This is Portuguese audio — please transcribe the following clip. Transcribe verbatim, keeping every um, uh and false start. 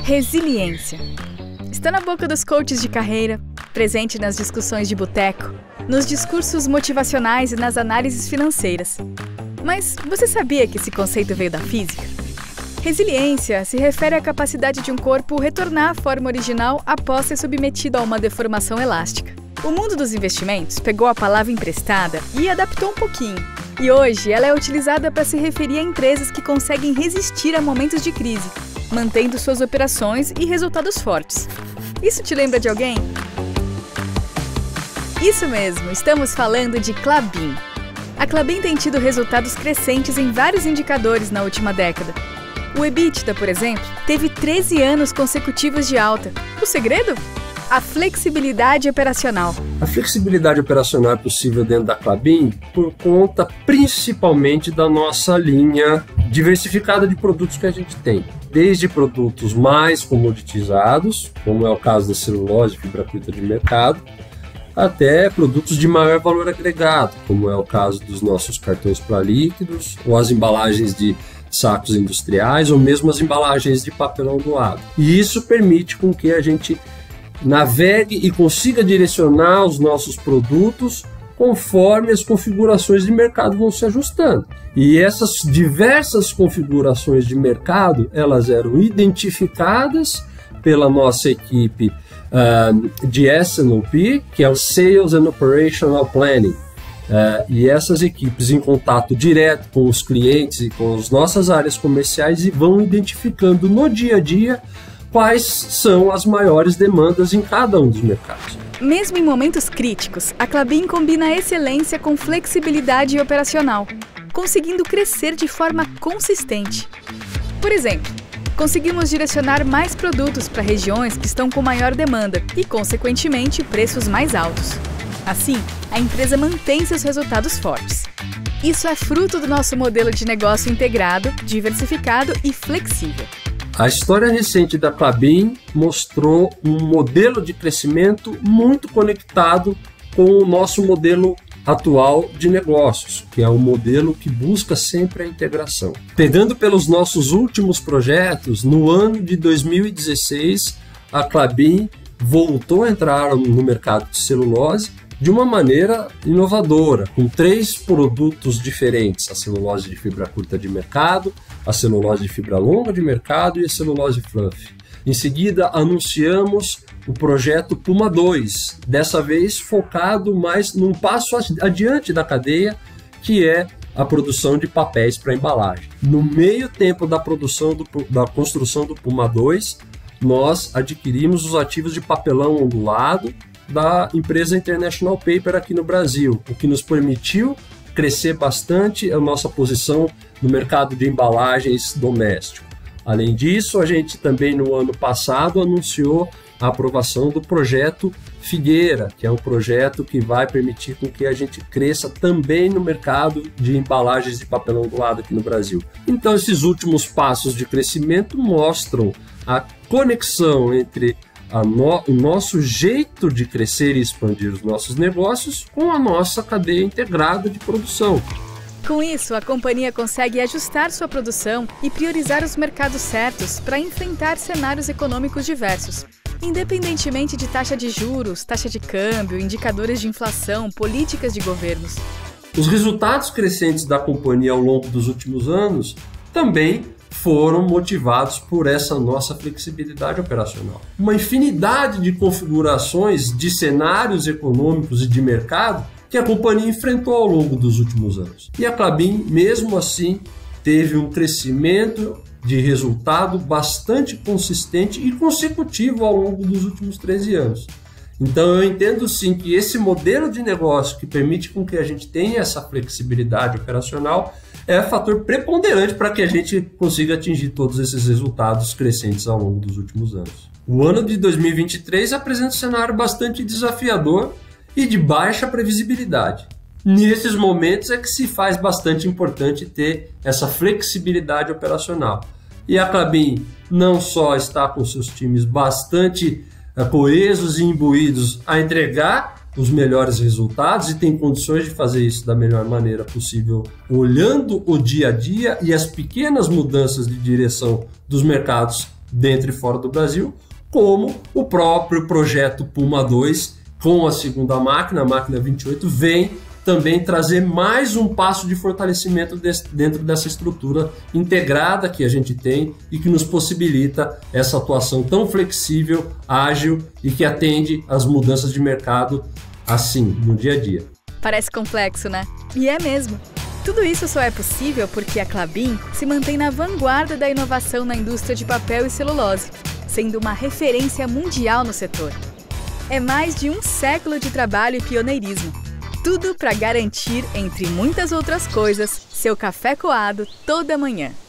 Resiliência. Está na boca dos coaches de carreira, presente nas discussões de boteco, nos discursos motivacionais e nas análises financeiras. Mas você sabia que esse conceito veio da física? Resiliência se refere à capacidade de um corpo retornar à forma original após ser submetido a uma deformação elástica. O mundo dos investimentos pegou a palavra emprestada e adaptou um pouquinho. E hoje ela é utilizada para se referir a empresas que conseguem resistir a momentos de crise, mantendo suas operações e resultados fortes. Isso te lembra de alguém? Isso mesmo, estamos falando de Klabin. A Klabin tem tido resultados crescentes em vários indicadores na última década. O EBITDA, por exemplo, teve treze anos consecutivos de alta. O segredo? A flexibilidade operacional. A flexibilidade operacional é possível dentro da Klabin por conta principalmente da nossa linha diversificada de produtos que a gente tem. Desde produtos mais comoditizados, como é o caso da celulose e fibra curta de mercado, até produtos de maior valor agregado, como é o caso dos nossos cartões para líquidos, ou as embalagens de sacos industriais, ou mesmo as embalagens de papelão doado. E isso permite com que a gente navegue e consiga direcionar os nossos produtos conforme as configurações de mercado vão se ajustando. E essas diversas configurações de mercado, elas eram identificadas pela nossa equipe uh, de S and O P, que é o Sales and Operational Planning. Uh, e essas equipes em contato direto com os clientes e com as nossas áreas comerciais e vão identificando no dia a dia quais são as maiores demandas em cada um dos mercados. Mesmo em momentos críticos, a Klabin combina excelência com flexibilidade operacional, conseguindo crescer de forma consistente. Por exemplo, conseguimos direcionar mais produtos para regiões que estão com maior demanda e, consequentemente, preços mais altos. Assim, a empresa mantém seus resultados fortes. Isso é fruto do nosso modelo de negócio integrado, diversificado e flexível. A história recente da Klabin mostrou um modelo de crescimento muito conectado com o nosso modelo atual de negócios, que é um modelo que busca sempre a integração. Pegando pelos nossos últimos projetos, no ano de dois mil e dezesseis, a Klabin voltou a entrar no mercado de celulose de uma maneira inovadora, com três produtos diferentes: a celulose de fibra curta de mercado, a celulose de fibra longa de mercado e a celulose fluff. Em seguida, anunciamos o projeto Puma dois, dessa vez focado mais num passo adiante da cadeia, que é a produção de papéis para embalagem. No meio tempo da produção do, da construção do Puma dois, nós adquirimos os ativos de papelão ondulado da empresa International Paper aqui no Brasil, o que nos permitiu crescer bastante a nossa posição no mercado de embalagens doméstico. Além disso, a gente também no ano passado anunciou a aprovação do projeto Figueira, que é um projeto que vai permitir com que a gente cresça também no mercado de embalagens de papelão ondulado aqui no Brasil. Então, esses últimos passos de crescimento mostram a conexão entre A no, o nosso jeito de crescer e expandir os nossos negócios com a nossa cadeia integrada de produção. Com isso, a companhia consegue ajustar sua produção e priorizar os mercados certos para enfrentar cenários econômicos diversos, independentemente de taxa de juros, taxa de câmbio, indicadores de inflação, políticas de governos. Os resultados crescentes da companhia ao longo dos últimos anos também foram motivados por essa nossa flexibilidade operacional. Uma infinidade de configurações de cenários econômicos e de mercado que a companhia enfrentou ao longo dos últimos anos. E a Klabin, mesmo assim, teve um crescimento de resultado bastante consistente e consecutivo ao longo dos últimos treze anos. Então eu entendo sim que esse modelo de negócio que permite com que a gente tenha essa flexibilidade operacional é fator preponderante para que a gente consiga atingir todos esses resultados crescentes ao longo dos últimos anos. O ano de dois mil e vinte e três apresenta um cenário bastante desafiador e de baixa previsibilidade. Nesses momentos é que se faz bastante importante ter essa flexibilidade operacional. E a Klabin não só está com seus times bastante uh, coesos e imbuídos a entregar os melhores resultados e tem condições de fazer isso da melhor maneira possível, olhando o dia a dia e as pequenas mudanças de direção dos mercados dentro e fora do Brasil, como o próprio projeto Puma dois, com a segunda máquina, a máquina vinte e oito, vem também trazer mais um passo de fortalecimento desse, dentro dessa estrutura integrada que a gente tem e que nos possibilita essa atuação tão flexível, ágil e que atende às mudanças de mercado assim, no dia a dia. Parece complexo, né? E é mesmo. Tudo isso só é possível porque a Klabin se mantém na vanguarda da inovação na indústria de papel e celulose, sendo uma referência mundial no setor. É mais de um século de trabalho e pioneirismo. Tudo para garantir, entre muitas outras coisas, seu café coado toda manhã.